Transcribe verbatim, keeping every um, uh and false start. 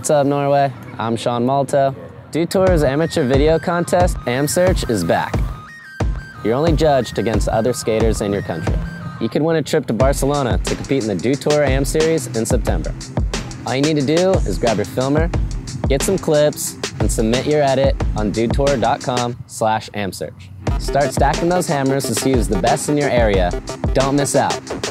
What's up, Norway? I'm Sean Malto. Dew Tour's amateur video contest, AmSearch, is back. You're only judged against other skaters in your country. You could win a trip to Barcelona to compete in the Dew Tour Am Series in September. All you need to do is grab your filmer, get some clips, and submit your edit on dewtour dot com slash amsearch. Start stacking those hammers to see who's the best in your area. Don't miss out.